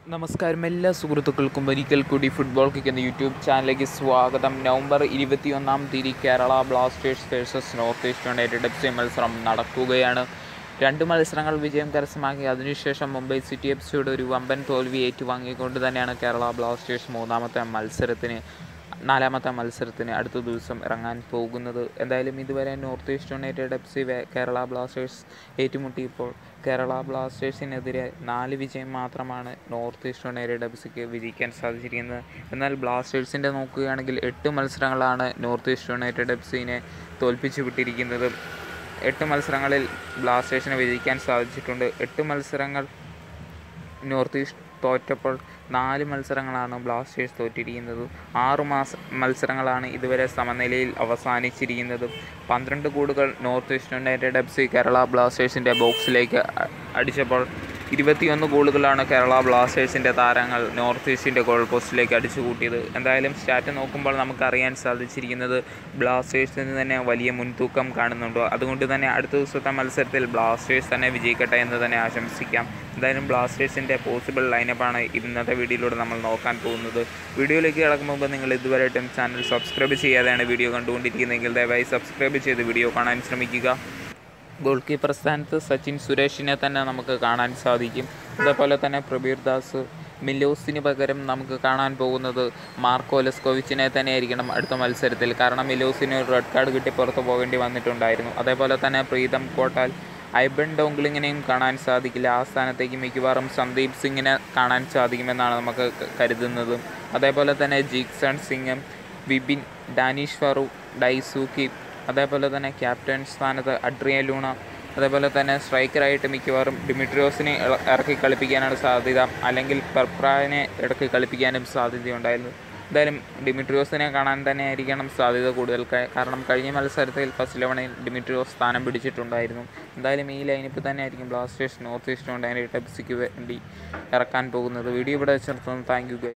നമസ്കാരം എല്ലാ സുഹൃത്തുക്കൾക്കും ഒരിക്കൽ കൂടി ഫുട്ബോൾ കിക്ക് എന്ന യൂട്യൂബ് ചാനലിലേക്ക് സ്വാഗതം. നവംബർ 21 തീയതി Kerala Blasters versus North East United FC മത്സരം നടക്കുകയാണ്. 2 മത്സരങ്ങൾ വിജയം കരസ്ഥമാക്കി അതിനുശേഷം മുംബൈ സിറ്റി FCയുടെ ഒരു വമ്പൻ തോൽവി ഏറ്റുവാങ്ങിക്കൊണ്ട് തന്നെയാണ് കേരള ബ്ലാസ്റ്റേഴ്സ് നാലാമത്തെ മത്സരത്തിന് അടുത്ത ദിവസം ഇറങ്ങാൻ പോകുന്നത്. എന്തായാലും ഇതുവരെ North East United FC Kerala Blasters ഏറ്റുമുട്ടിയപ്പോൾ കേരള ബ്ലാസ്റ്റേഴ്സിനെതിരെ 4 വിജയം മാത്രമാണ് നോർത്ത് ഈസ്റ്റ് യുണൈറ്റഡ് FCക്ക് വിജയിക്കാൻ സാധിച്ചിരിക്കുന്നത്. എന്നാൽ ബ്ലാസ്റ്റേഴ്സിൻ്റെ നോക്കുകയാണെങ്കിൽ 8 മത്സരങ്ങളാണ് നോർത്ത് ഈസ്റ്റ് യുണൈറ്റഡ് FCനെ തോൽപ്പിച്ചു വിട്ടിരിക്കുന്നത്. 8 മത്സരങ്ങളിൽ ബ്ലാസ്റ്റേഴ്സിനെ വിജയിക്കാൻ സാധിച്ചിട്ടുണ്ട്. 8 മത്സരങ്ങൾ നോർത്ത് ഈസ്റ്റ് തോറ്റപ്പോൾ 4 മത്സരങ്ങളാണ് ബ്ലാസ്റ്റേഴ്സ് തോറ്റിരിക്കുന്നത്. 6 മത്സരങ്ങളാണ് ഇതുവരെ സമനിലയിൽ അവസാനിച്ചിരിക്കുന്നത്. 12 ഗോളുകൾ North East United FC Kerala ബ്ലാസ്റ്റേഴ്സിൻ്റെ ബോക്സിലേക്ക് അടിച്ചപ്പോൾ 21 ഗോളുകളാണ് കേരള ബ്ലാസ്റ്റേഴ്സിൻ്റെ താരങ്ങൾ നോർത്ത് ഈസ്റ്റിൻ്റെ ഗോൾ പോസ്റ്റിലേക്ക് അടിച്ചു കൂട്ടിയത്. എന്തായാലും സ്റ്റാറ്റ് നോക്കുമ്പോൾ നമുക്കറിയാൻ സാധിച്ചിരിക്കുന്നത് ബ്ലാസ്റ്റേഴ്സിന് തന്നെ വലിയ മുൻതൂക്കം കാണുന്നുണ്ട്. അതുകൊണ്ട് തന്നെ അടുത്ത ദിവസത്തെ മത്സരത്തിൽ ബ്ലാസ്റ്റേഴ്സ് തന്നെ വിജയിക്കട്ടെ എന്ന് തന്നെ ആശംസിക്കാം. എന്തായാലും ബ്ലാസ്റ്റേഴ്സിൻ്റെ പോസിബിൾ ലൈനപ്പാണ് ഇന്നത്തെ വീഡിയോയിലൂടെ നമ്മൾ നോക്കാൻ പോകുന്നത്. വീഡിയോയിലേക്ക് കിടക്കും മുമ്പ് നിങ്ങൾ ഇതുവരെയായിട്ടും ചാനൽ സബ്സ്ക്രൈബ് ചെയ്യാതെയാണ് വീഡിയോ കണ്ടുകൊണ്ടിരിക്കുന്നതെങ്കിൽ ദയവായി സബ്സ്ക്രൈബ് ചെയ്ത് വീഡിയോ കാണാൻ ശ്രമിക്കുക. ഗോൾ കീപ്പർ സ്ഥാനത്ത് സച്ചിൻ സുരേഷിനെ തന്നെ നമുക്ക് കാണാൻ സാധിക്കും. അതേപോലെ തന്നെ പ്രബീർ ദാസ്, മിലോസിന് പകരം നമുക്ക് കാണാൻ പോകുന്നത് മാർക്കോ ലെസ്കോവിച്ചിനെ തന്നെ ആയിരിക്കണം അടുത്ത മത്സരത്തിൽ. കാരണം മിലോസിന് ഒരു റെഡ് കാർഡ് കിട്ടി പുറത്ത് പോകേണ്ടി വന്നിട്ടുണ്ടായിരുന്നു. അതേപോലെ തന്നെ പ്രീതം കോട്ടാൽ, ഐബൻ ഡോംഗ്ലിങ്ങിനെയും കാണാൻ സാധിക്കില്ല. ആ സ്ഥാനത്തേക്ക് മിക്കവാറും സന്ദീപ് സിംഗിനെ കാണാൻ സാധിക്കുമെന്നാണ് നമുക്ക് കരുതുന്നത്. അതേപോലെ തന്നെ ജിക്സൺ സിംഗ്, വിപിൻ, ഡാനിഷ് ഫറൂഖ്, ഡൈസൂക്കി, അതേപോലെ തന്നെ ക്യാപ്റ്റൻ സ്ഥാനത്ത് അഡ്രിയൻ ലൂണ, അതേപോലെ തന്നെ സ്ട്രൈക്കറായിട്ട് മിക്കവാറും ഡിമിട്രിയോസിനെ ഇറക്കി കളിപ്പിക്കാനാണ് സാധ്യത, അല്ലെങ്കിൽ പെർപ്രാനെ ഇറക്കി കളിപ്പിക്കാനും സാധ്യതയുണ്ടായിരുന്നു. എന്തായാലും ഡിമിട്രിയോസിനെ കാണാൻ തന്നെ ആയിരിക്കണം സാധ്യത കൂടുതൽ. കാരണം കഴിഞ്ഞ മത്സരത്തിൽ ഫസ്റ്റ് 11-ൽ ഡിമിട്രിയോസ് സ്ഥാനം പിടിച്ചിട്ടുണ്ടായിരുന്നു. എന്തായാലും ഈ ലൈനപ്പ് തന്നെ ആയിരിക്കും ബ്ലാസ്റ്റേഴ്സ് നോർത്ത് ഈസ്റ്റ് യുണൈറ്റഡ് FCക്ക് വേണ്ടി ഇറക്കാൻ പോകുന്നത്. വീഡിയോ ഇവിടെ വെച്ച് നിർത്തുന്നു. Thank U.